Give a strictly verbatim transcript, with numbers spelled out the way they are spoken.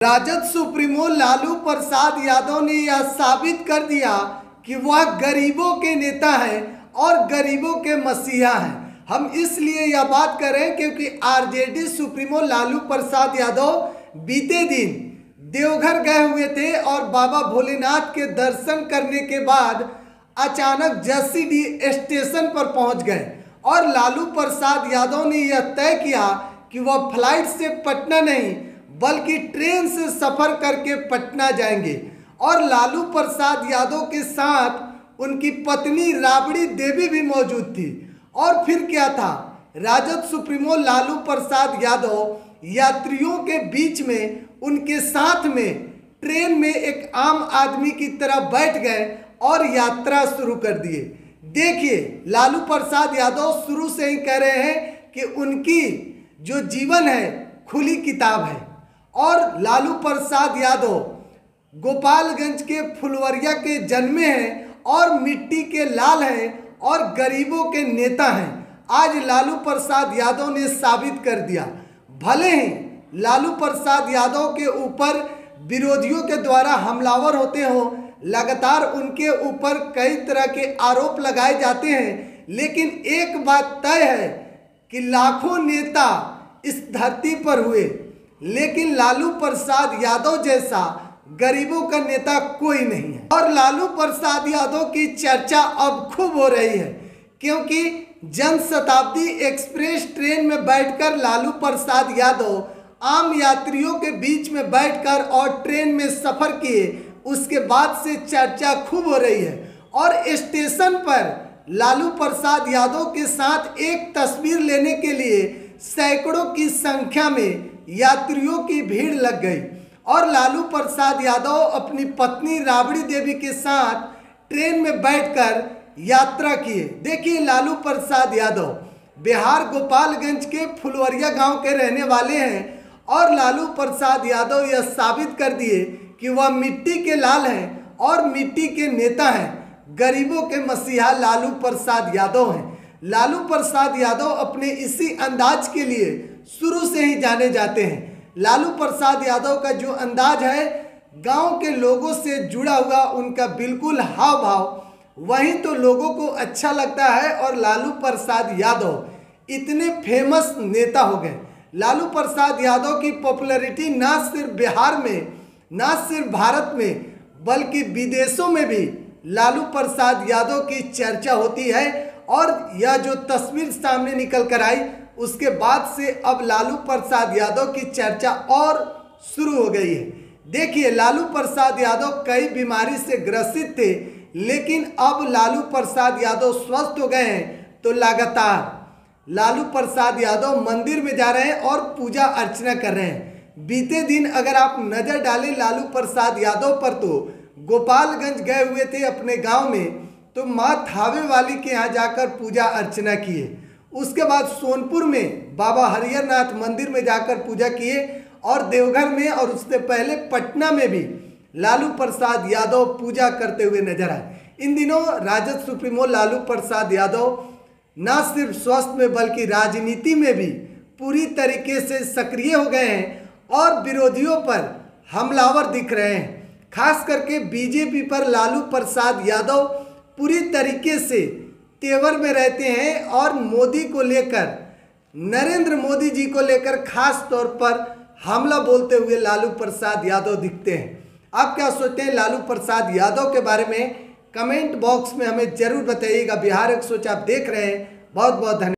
Rajad supremo Lalu Prasad Yadav ने यह साबित कर दिया कि वह गरीबों के नेता हैं और गरीबों के मसीहा हैं। हम इसलिए यह बात कर रहे हैं क्योंकि आरजेडी सुप्रीमो लालू प्रसाद यादव बीते दिन देवघर गए हुए थे और बाबा भोलेनाथ के दर्शन करने के बाद अचानक जसीडी स्टेशन पर पहुंच गए और लालू प्रसाद यादव ने यह तय किया कि वह फ्लाइट से पटना नहीं बल्कि ट्रेन से सफर करके पटना जाएंगे। और लालू प्रसाद यादव के साथ उनकी पत्नी राबड़ी देवी भी मौजूद थी। और फिर क्या था, राजद सुप्रीमो लालू प्रसाद यादव यात्रियों के बीच में उनके साथ में ट्रेन में एक आम आदमी की तरह बैठ गए और यात्रा शुरू कर दिए। देखिए, लालू प्रसाद यादव शुरू से ही कह रहे हैं कि उनकी जो जीवन है खुली किताब है और लालू प्रसाद यादव गोपालगंज के फुलवरिया के जन्मे हैं और मिट्टी के लाल हैं और गरीबों के नेता हैं। आज लालू प्रसाद यादव ने साबित कर दिया। भले ही लालू प्रसाद यादव के ऊपर विरोधियों के द्वारा हमलावर होते हो, लगातार उनके ऊपर कई तरह के आरोप लगाए जाते हैं, लेकिन एक बात तय है कि लाखों नेता इस धरती पर हुए, लेकिन लालू प्रसाद यादव जैसा गरीबों का नेता कोई नहीं है। और लालू प्रसाद यादव की चर्चा अब खूब हो रही है क्योंकि जन शताब्दी एक्सप्रेस ट्रेन में बैठकर लालू प्रसाद यादव आम यात्रियों के बीच में बैठकर और ट्रेन में सफर किए। उसके बाद से चर्चा खूब हो रही है और स्टेशन पर लालू प्रसाद यादव के साथ एक तस्वीर लेने के लिए सैकड़ों की संख्या में यात्रियों की भीड़ लग गई और लालू प्रसाद यादव अपनी पत्नी राबड़ी देवी के साथ ट्रेन में बैठकर यात्रा किए। देखिए, लालू प्रसाद यादव बिहार गोपालगंज के फुलवरिया गांव के रहने वाले हैं और लालू प्रसाद यादव यह साबित कर दिए कि वह मिट्टी के लाल हैं और मिट्टी के नेता हैं। गरीबों के मसीहा लालू प्रसाद यादव हैं। लालू प्रसाद यादव अपने इसी अंदाज के लिए शुरू से ही जाने जाते हैं। लालू प्रसाद यादव का जो अंदाज है गांव के लोगों से जुड़ा हुआ, उनका बिल्कुल हाव भाव वहीं तो लोगों को अच्छा लगता है और लालू प्रसाद यादव इतने फेमस नेता हो गए। लालू प्रसाद यादव की पॉपुलैरिटी ना सिर्फ बिहार में, ना सिर्फ भारत में, बल्कि विदेशों में भी लालू प्रसाद यादव की चर्चा होती है। और यह जो तस्वीर सामने निकल कर आई उसके बाद से अब लालू प्रसाद यादव की चर्चा और शुरू हो गई है। देखिए, लालू प्रसाद यादव कई बीमारी से ग्रसित थे, लेकिन अब लालू प्रसाद यादव स्वस्थ हो गए हैं तो लगातार लालू प्रसाद यादव मंदिर में जा रहे हैं और पूजा अर्चना कर रहे हैं। बीते दिन अगर आप नज़र डालें लालू प्रसाद यादव पर तो गोपालगंज गए हुए थे अपने गांव में, तो माँ थावे वाली के यहाँ जाकर पूजा अर्चना किए। उसके बाद सोनपुर में बाबा हरिहरनाथ मंदिर में जाकर पूजा किए और देवघर में और उससे पहले पटना में भी लालू प्रसाद यादव पूजा करते हुए नजर आए। इन दिनों राजद सुप्रीमो लालू प्रसाद यादव न सिर्फ स्वास्थ्य में बल्कि राजनीति में भी पूरी तरीके से सक्रिय हो गए हैं और विरोधियों पर हमलावर दिख रहे हैं। खास करके बीजेपी पर लालू प्रसाद यादव पूरी तरीके से तेवर में रहते हैं और मोदी को लेकर, नरेंद्र मोदी जी को लेकर खास तौर पर हमला बोलते हुए लालू प्रसाद यादव दिखते हैं। आप क्या सोचते हैं लालू प्रसाद यादव के बारे में? कमेंट बॉक्स में हमें जरूर बताइएगा। बिहार एक सोच आप देख रहे हैं। बहुत बहुत धन्यवाद।